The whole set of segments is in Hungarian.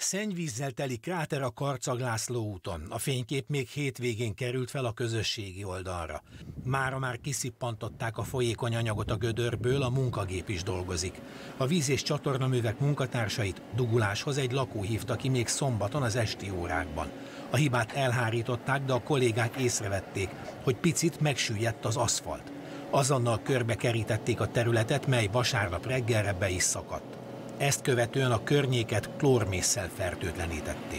Szennyvízzel teli kráter a Karcag-László úton. A fénykép még hétvégén került fel a közösségi oldalra. Mára már kiszippantották a folyékony anyagot a gödörből, a munkagép is dolgozik. A víz- és csatornaművek munkatársait duguláshoz egy lakó hívta ki még szombaton az esti órákban. A hibát elhárították, de a kollégák észrevették, hogy picit megsüllyedt az aszfalt. Azonnal körbe kerítették a területet, mely vasárnap reggelre be is szakadt. Ezt követően a környéket klórmésszel fertőtlenítették.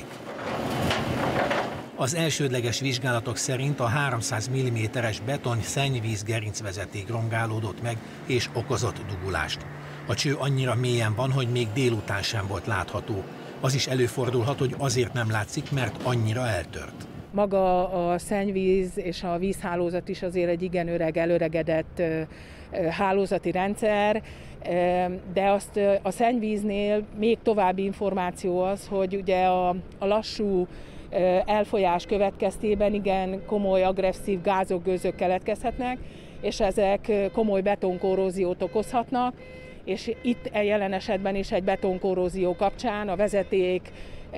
Az elsődleges vizsgálatok szerint a 300 mm-es beton szennyvíz gerincvezeték rongálódott meg és okozott dugulást. A cső annyira mélyen van, hogy még délután sem volt látható. Az is előfordulhat, hogy azért nem látszik, mert annyira eltört. Maga a szennyvíz és a vízhálózat is azért egy igen öreg, előregedett hálózati rendszer, de azt a szennyvíznél még további információ az, hogy ugye a lassú elfolyás következtében igen komoly agresszív gázok, gőzök keletkezhetnek, és ezek komoly betonkorróziót okozhatnak, és itt jelen esetben is egy betonkorrózió kapcsán a vezeték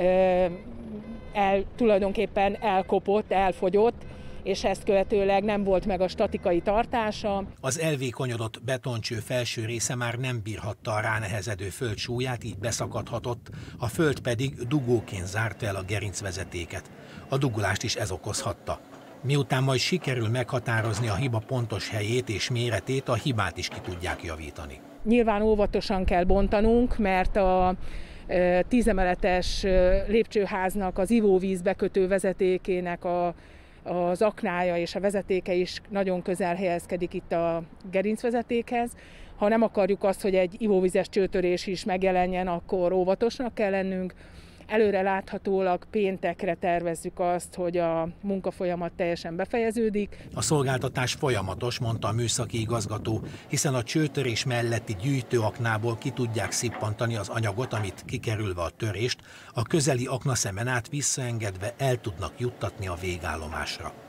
tulajdonképpen elkopott, elfogyott, és ezt követőleg nem volt meg a statikai tartása. Az elvékonyodott betoncső felső része már nem bírhatta a ránehezedő föld súlyát, így beszakadhatott, a föld pedig dugóként zárta el a gerincvezetéket. A dugulást is ez okozhatta. Miután majd sikerül meghatározni a hiba pontos helyét és méretét, a hibát is ki tudják javítani. Nyilván óvatosan kell bontanunk, mert a 10 emeletes lépcsőháznak az ivóvíz bekötő vezetékének az aknája és a vezetéke is nagyon közel helyezkedik itt a gerincvezetékhez. Ha nem akarjuk azt, hogy egy ivóvizes csőtörés is megjelenjen, akkor óvatosnak kell lennünk. Előre láthatólag péntekre tervezzük azt, hogy a munkafolyamat teljesen befejeződik. A szolgáltatás folyamatos, mondta a műszaki igazgató, hiszen a csőtörés melletti gyűjtőaknából ki tudják szippantani az anyagot, amit kikerülve a törést, a közeli aknaszemen át visszaengedve el tudnak juttatni a végállomásra.